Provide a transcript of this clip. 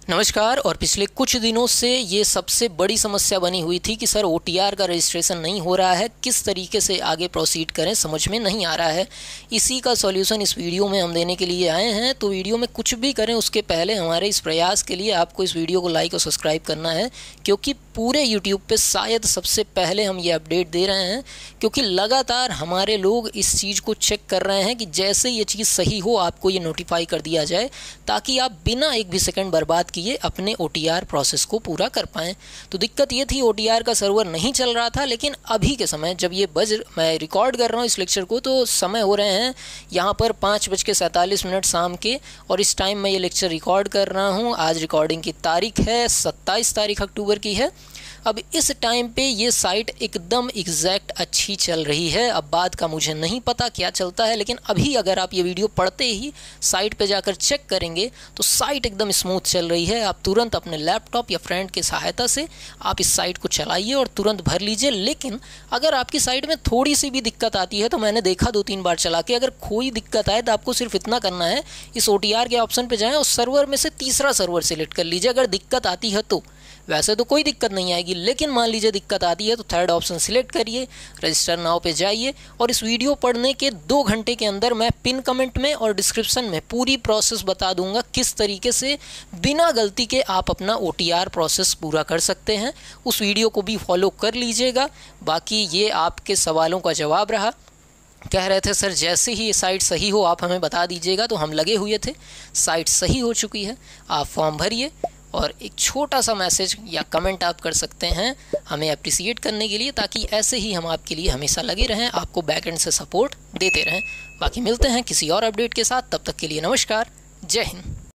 नमस्कार। और पिछले कुछ दिनों से ये सबसे बड़ी समस्या बनी हुई थी कि सर OTR का रजिस्ट्रेशन नहीं हो रहा है, किस तरीके से आगे प्रोसीड करें समझ में नहीं आ रहा है। इसी का सॉल्यूशन इस वीडियो में हम देने के लिए आए हैं। तो वीडियो में कुछ भी करें उसके पहले हमारे इस प्रयास के लिए आपको इस वीडियो को लाइक और सब्सक्राइब करना है, क्योंकि पूरे यूट्यूब पे शायद सबसे पहले हम ये अपडेट दे रहे हैं, क्योंकि लगातार हमारे लोग इस चीज़ को चेक कर रहे हैं कि जैसे ये चीज़ सही हो आपको ये नोटिफाई कर दिया जाए, ताकि आप बिना एक भी सेकंड बर्बाद किए अपने OTR प्रोसेस को पूरा कर पाएँ। तो दिक्कत ये थी, OTR का सर्वर नहीं चल रहा था, लेकिन अभी के समय जब ये मैं रिकॉर्ड कर रहा हूँ इस लेक्चर को, तो समय हो रहे हैं यहाँ पर 5:47 शाम के, और इस टाइम मैं ये लेक्चर रिकॉर्ड कर रहा हूँ। आज रिकॉर्डिंग की तारीख है 27 तारीख अक्टूबर की है। अब इस टाइम पे ये साइट एकदम एग्जैक्ट अच्छी चल रही है। अब बाद का मुझे नहीं पता क्या चलता है, लेकिन अभी अगर आप ये वीडियो पढ़ते ही साइट पे जाकर चेक करेंगे तो साइट एकदम स्मूथ चल रही है। आप तुरंत अपने लैपटॉप या फ्रेंड की सहायता से आप इस साइट को चलाइए और तुरंत भर लीजिए। लेकिन अगर आपकी साइट में थोड़ी सी भी दिक्कत आती है, तो मैंने देखा 2-3 बार चला के, अगर कोई दिक्कत आए तो आपको सिर्फ इतना करना है, इस OTR के ऑप्शन पे जाएँ और सर्वर में से तीसरा सर्वर सिलेक्ट कर लीजिए अगर दिक्कत आती है तो। वैसे तो कोई दिक्कत नहीं आएगी, लेकिन मान लीजिए दिक्कत आती है तो थर्ड ऑप्शन सिलेक्ट करिए, रजिस्टर नाउ पे जाइए, और इस वीडियो पढ़ने के 2 घंटे के अंदर मैं पिन कमेंट में और डिस्क्रिप्शन में पूरी प्रोसेस बता दूंगा किस तरीके से बिना गलती के आप अपना OTR प्रोसेस पूरा कर सकते हैं। उस वीडियो को भी फॉलो कर लीजिएगा। बाकी ये आपके सवालों का जवाब रहा। कह रहे थे सर जैसे ही ये साइट सही हो आप हमें बता दीजिएगा, तो हम लगे हुए थे। साइट सही हो चुकी है, आप फॉर्म भरिए और एक छोटा सा मैसेज या कमेंट आप कर सकते हैं हमें अप्रिसिएट करने के लिए, ताकि ऐसे ही हम आपके लिए हमेशा लगे रहें, आपको बैकएंड से सपोर्ट देते रहें। बाकी मिलते हैं किसी और अपडेट के साथ, तब तक के लिए नमस्कार, जय हिंद।